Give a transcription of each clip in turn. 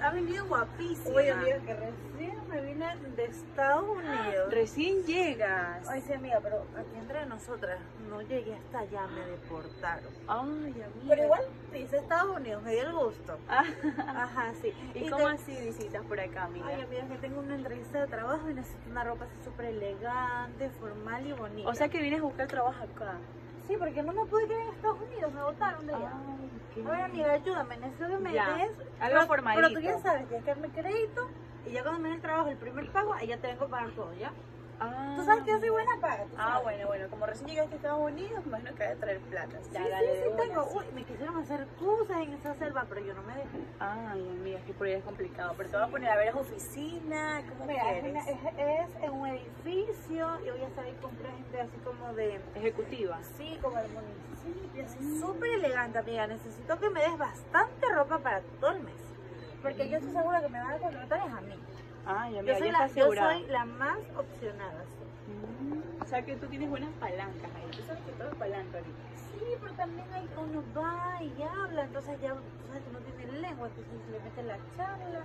ha venido guapísima. Oye, amiga, que recién me vine de Estados Unidos. Recién llegas. Ay, sí, amiga, pero aquí entre nosotras no llegué hasta allá, me deportaron. Ay, amiga. Pero igual hice Estados Unidos, me dio el gusto. Ah, Ajá, sí. ¿Y cómo así visitas por acá, amiga? Ay, amiga, que tengo una entrevista de trabajo y necesito una ropa así súper elegante, formal y bonita. O sea que vienes a buscar trabajo acá. Sí, porque no me pude quedar en Estados Unidos, me botaron de allá. Ay, qué A ver, amiga, ayúdame, necesito que me Ya, des algo formalito. Pero tú ya sabes, tienes que darme crédito y ya cuando me den el trabajo, el primer pago, ahí ya te vengo a pagar todo, ¿ya? Ah, Tú sabes que yo soy buena paga, tú Ah, sabes. bueno, como recién llegaste a Estados Unidos, me imagino que hay que traer plata. Sí, Ya, sí, dale, sí, de una, tengo. sí. Uy, me quisieron hacer cosas en esa selva, pero yo no me dejé. Ay, amiga, es que por ahí es complicado. Pero te voy a poner a ver, es oficina, ¿cómo Mira, quieres? es en un edificio y voy a estar ahí con gente así como de... Ejecutiva. Sí, como el municipio, así súper elegante, amiga. Necesito que me des bastante ropa para todo el mes. Porque yo estoy segura que me van a contratar es a mí. Ay, Yo amiga, soy, ya la, está yo asegurada. soy la más opcionada, sí. O sea que tú tienes buenas palancas ahí. Tú sabes que todo es palanca ahorita. Sí, pero también hay, uno va y habla, entonces ya, tú sabes que uno tiene lengua, entonces se le mete la charla.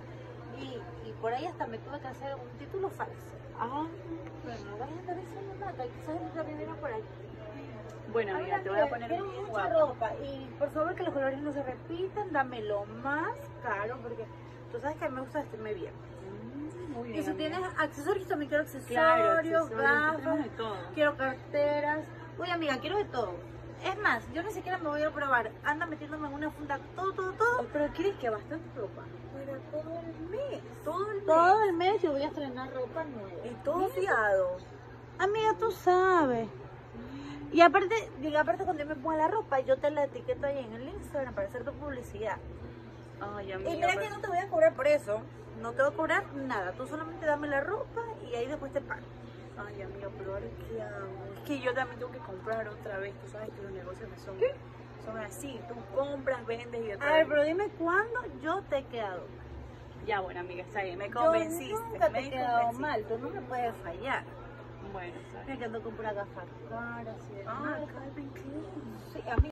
Y por ahí hasta me tuve que hacer un título falso. Ah, Pero no vayas a andar diciendo nada, que esa gente también viene por aquí. bueno, amiga, te voy a poner quiero bien mucha guapa. ropa y por favor que los colores no se repitan, dame lo más caro porque tú sabes que a mí me gusta vestirme bien. Muy Y bien, si amiga. tienes accesorios, también quiero accesorios, Claro, accesorios, aquí tenemos gafas, de todo. quiero carteras. Uy, amiga, quiero de todo. Es más, yo ni siquiera me voy a probar. Anda metiéndome en una funda todo. Oh, pero quieres que bastante ropa. Para todo el mes. Todo el mes. Todo el mes yo voy a estrenar ropa nueva. Y todo fiado. Amiga, tú sabes. Y aparte cuando yo me ponga la ropa, yo te la etiqueto ahí en el Instagram para hacer tu publicidad. Ay, amiga. Y mira pero- que no te voy a cobrar por eso. No te voy a cobrar nada. Tú solamente dame la ropa y ahí después te pago. Ay, amiga, pero ahora qué hago. Es que yo también tengo que comprar otra vez. Tú sabes que los negocios me son, son así. Tú compras, vendes y otra A ver, vez. pero dime cuándo yo te he quedado. Ya, bueno, amiga, está bien. Me Yo convenciste. nunca te me he quedado convenciste. mal. Tú no me puedes fallar. Bueno, está bien. Me quedo con pura gafas caras y Ah, demás. Calvin Klein. Sí, a mí.